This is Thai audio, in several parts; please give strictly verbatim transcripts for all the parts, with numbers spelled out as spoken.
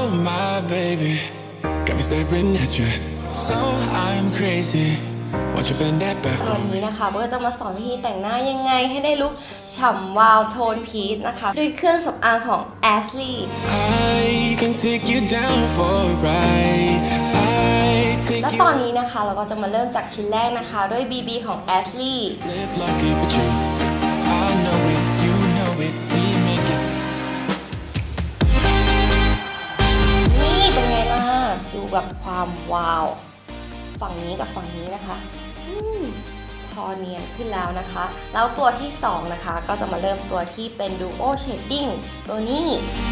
my baby got me staring at you so I'm crazy watch you bend that back วันนี้นะคะเบอร์จะมาสอนวิธีแต่งหน้ายังไงให้ได้ลุคฉ่ำวาวโทนพีชนะคะด้วยเครื่องสำอางของ Ashley I can take you down for a ride และตอนนี้นะคะเราก็จะมาเริ่มจากชิ้นแรกนะคะด้วย บี บี ของ Ashley นี่เป็นไงล่ะดูแบบความวาวฝั่งนี้กับฝั่งนี้นะคะพอเนียนขึ้นแล้วนะคะแล้วตัวที่สองนะคะก็จะมาเริ่มตัวที่เป็น Duo Shading ตัวนี้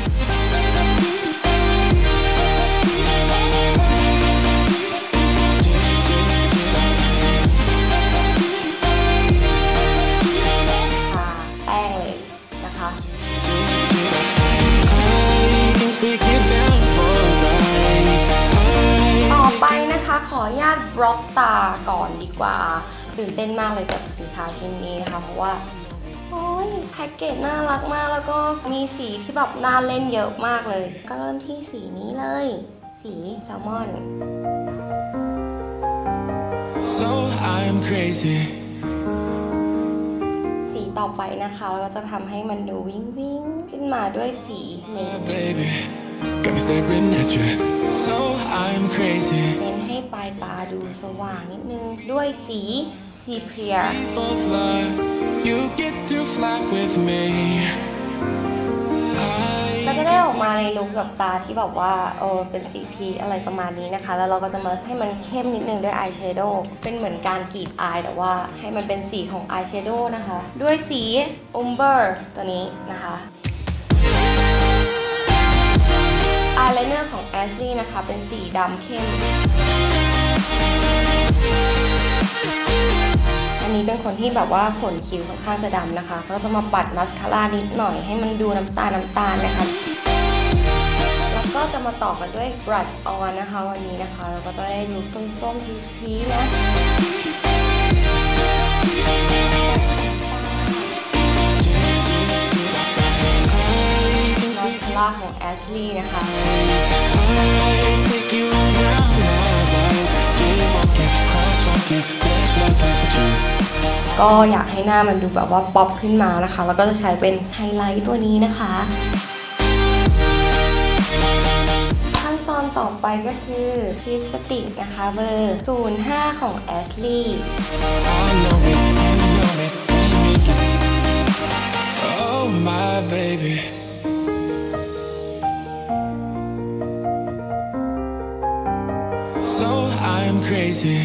ทาแป้งเลยนะคะต่อไปนะคะขออนุญาตบล็อกตาก่อนดีกว่าตื่นเต้นมากเลยกับสินค้าชิ้นนี้นะคะเพราะว่าโอ้ยแพ็กเกจน่ารักมากแล้วก็มีสีที่แบบน่าเล่นเยอะมากเลยก็เริ่มที่สีนี้เลยสีแซลมอน so I'm crazy สีต่อไปนะคะเราก็จะทำให้มันดูวิ้งวิ้งขึ้นมาด้วยสีนี้ got me staring at you so I'm crazy เน้นให้ปลายตาดูสว่างนิดนึงด้วยสีซีเพียเราจะได้ออกมาในลุคกับตาที่แบบว่าเออเป็นสีพีชอะไรประมาณนี้นะคะแล้วเราก็จะมาให้มันเข้มนิดนึงด้วยอายแชโดว์เป็นเหมือนการกรีดอายแต่ว่าให้มันเป็นสีของอายแชโดว์นะคะด้วยสีอุมเบอร์ตัวนี้นะคะอายไลเนอร์ของ Ashley นะคะเป็นสีดำเข้มอันนี้เป็นคนที่แบบว่าขนคิ้วค่อนข้างจะดำนะคะก็จะมาปัดมัสคาร่านิดหน่อยให้มันดูน้ำตาลน้ำตาลนะคะแล้วก็จะมาต่อกันด้วย brush on นะคะวันนี้นะคะเราก็จะได้ดูส้มๆพีชพีชนะมัสคาร่าของ Ashley นะคะก็อยากให้หน้ามันดูแบบว่าป๊อปขึ้นมานะคะแล้วก็จะใช้เป็นไฮไลท์ตัวนี้นะคะขั้นตอนต่อไปก็คือลิปสติกนะคะเบอร์ ศูนย์ห้า ของ Ashley oh my baby so I'm crazy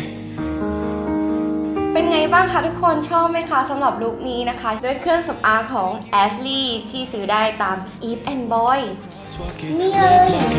เป็นไงบ้างคะทุกคนชอบไหมคะสำหรับลุคนี้นะคะด้วยเครื่องสำอางของ Ashley ที่ซื้อได้ตาม Eve and Boy นี่เลย